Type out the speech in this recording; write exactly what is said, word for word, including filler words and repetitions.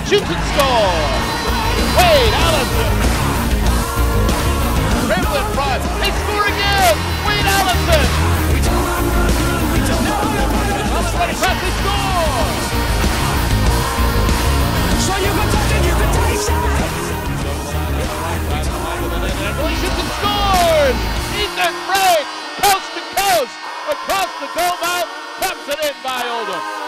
shoots and scores. Wade Allison. Dribble in front. They score again. Wade Allison. Allison right across. They score. So you can touch it, you can taste it. He shoots and scores. Ethan Frank, coast to coast, across the goal mouth, taps it in by Oldham.